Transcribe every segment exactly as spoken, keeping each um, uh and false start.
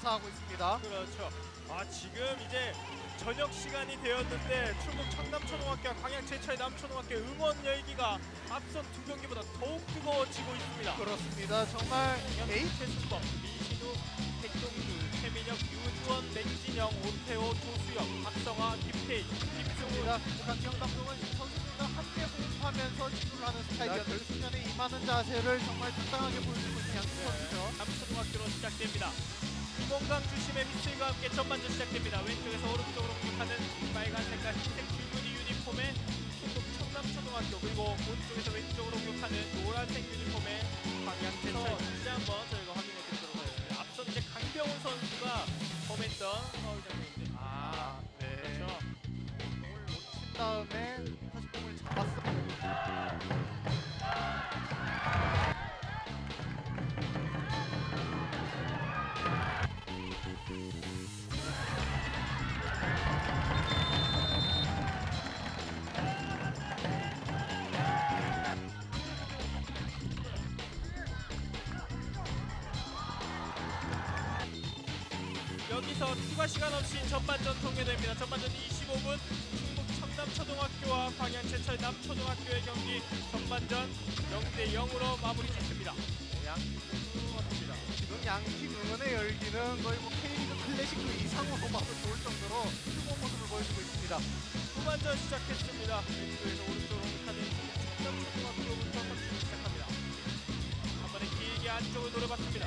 선사하고 있습니다. 그렇죠. 아 지금 이제 저녁 시간이 되었는데 충북 청남초등학교와 광양 제철 남초등학교 응원 열기가 앞선 두 경기보다 더욱 뜨거워지고 있습니다. 그렇습니다. 정말 에이 최순범, 민신우, 백동규, 최민혁, 유주원, 맹진영, 오태호, 조수영, 박성화, 김태희, 김승우. 강경 감독은 선수들과 함께 호흡하면서 지도를 하는 스타일이라 결승전에 임하는 자세를 정말 당당하게 보여주고 있는 양팀 선수죠. 남초등학교로 시작됩니다. 구멍강 주심의 휘슬과 함께 전반전 시작됩니다. 왼쪽에서 오른쪽으로 공격하는 빨간 색깔 흰색 줄무늬 유니폼의 충북 청남초등학교, 그리고 오른쪽에서 왼쪽으로 공격하는 노란색 유니폼의 광양제철. 다시 한번 저희가 확인해 드리도록 하겠습니다. 앞선 이제 강병훈 선수가 범했던 파울 장면인데, 아, 네. 그렇죠. 공을 놓친 다음에 다시 공을 잡았습니다. 여기서 추가 시간 없이 전반전 종료됩니다. 전반전 이십오 분 충북 청남초등학교와 광양 제철 남초등학교의 경기 전반전 영 대 영으로 마무리 짓습니다. 네, 양팀 어떻습니다. 지금 양팀 응원의 열기는 거의 뭐 K리그 클래식 그 이상으로 봐도 좋을 정도로 뜨거운 모습을 보여주고 있습니다. 후반전 시작했습니다. 왼쪽에서 오른쪽으로 공격하는 청남초등학교부터 선수를 시작합니다. 한 번에 길게 안쪽을 노려봤습니다.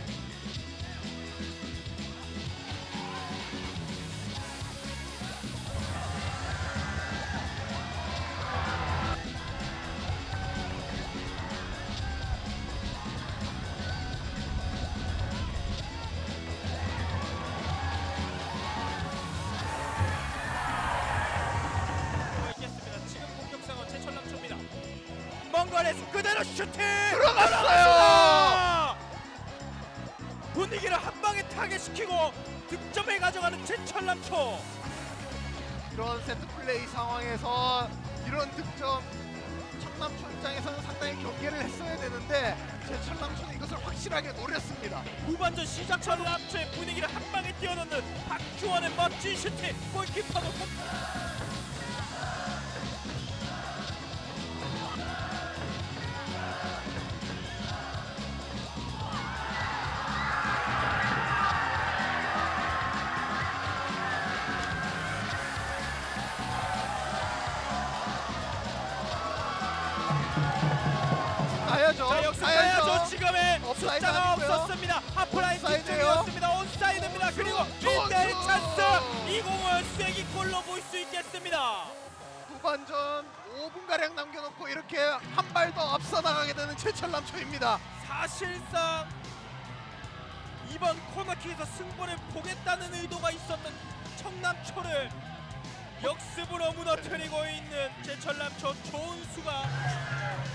먼거리에서 그대로 슈팅! 들어갔어요! 분위기를 한 방에 타개시키고 득점을 가져가는 제철남초. 이런 세트 플레이 상황에서 이런 득점, 청남초 입장에서는 상당히 경계를 했어야 되는데 제철남초는 이것을 확실하게 노렸습니다. 후반전 시작 전 남초의 분위기를 한 방에 띄워넣는 박주원의 멋진 슈팅! 골키퍼도 가야죠. 자, 역습 가야죠. 지금의 업사이드 숫자가 아니고요. 없었습니다. 하프라인 뒤쪽이었습니다. 온사이드입니다. 그리고 일 대 일 찬스. 이 공을 쐐기골로 볼 수 있겠습니다. 후반전 오 분가량 남겨놓고 이렇게 한 발 더 앞서 나가게 되는 제철남초입니다. 사실상 이번 코너킥에서 승부를 보겠다는 의도가 있었던 청남초를 역습으로 무너뜨리고 있는 제철남초 조은수가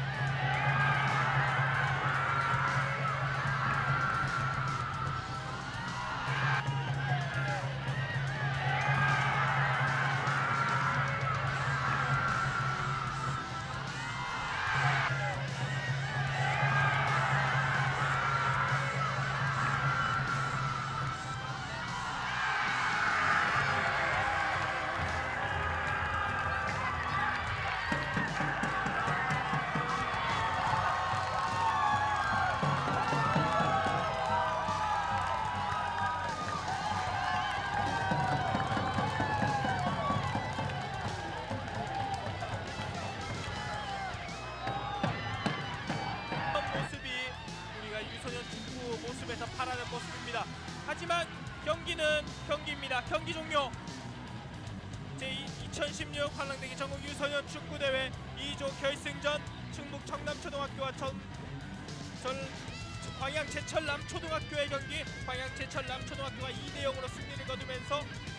모습에서 파라는 모습입니다. 하지만 경기는 경기입니다. 경기 종료. 제이 이천십육 한랑대기 전국 유소년 축구대회 이 조 결승전 충북 청남초등학교와 전, 전 광양 제철 남초등학교의 경기, 광양 제철 남초등학교가 이 대 영으로 승리를 거두면서